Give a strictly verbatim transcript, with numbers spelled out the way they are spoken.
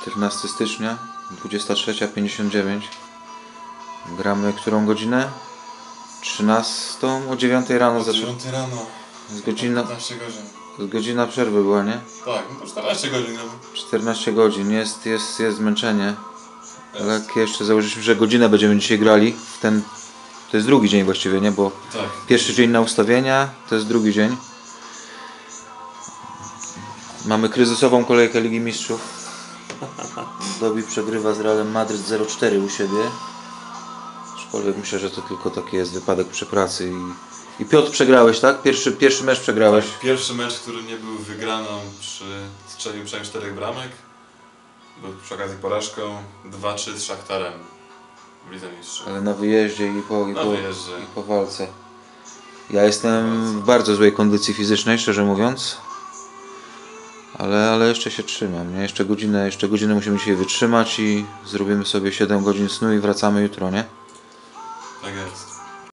czternastego stycznia, dwudziesta trzecia pięćdziesiąt dziewięć. Gramy którą godzinę? trzynastą o dziewiątej rano. O dziewiątej rano. Z godzina, piętnaście godzin. z godzina przerwy była, nie? Tak, no to czternaście godzin. czternaście godzin. Jest, jest, jest zmęczenie. Jest. Lekkie jeszcze założyliśmy, że godzinę będziemy dzisiaj grali. W ten, to jest drugi dzień właściwie, nie? Bo Tak. pierwszy dzień na ustawienia, to jest drugi dzień. Mamy kryzysową kolejkę Ligi Mistrzów. Dobi przegrywa z Realem Madryt zero cztery u siebie. Aczkolwiek myślę, że to tylko taki jest wypadek przy pracy. I, i Piotr, przegrałeś, tak? Pierwszy, pierwszy mecz przegrałeś. Tak, pierwszy mecz, który nie był wygraną przy strzeliu przynajmniej czterech bramek. Był przy okazji porażką dwa trzy z Szachtarem w Lidze Mistrzów. Ale na wyjeździe i po, i Na po, wyjeździe. i po walce. Ja jestem w bardzo złej kondycji fizycznej, szczerze mówiąc. Ale, ale jeszcze się trzymam, nie? Jeszcze godzinę, jeszcze godzinę musimy dzisiaj wytrzymać i zrobimy sobie siedem godzin snu i wracamy jutro, nie? Tak jest.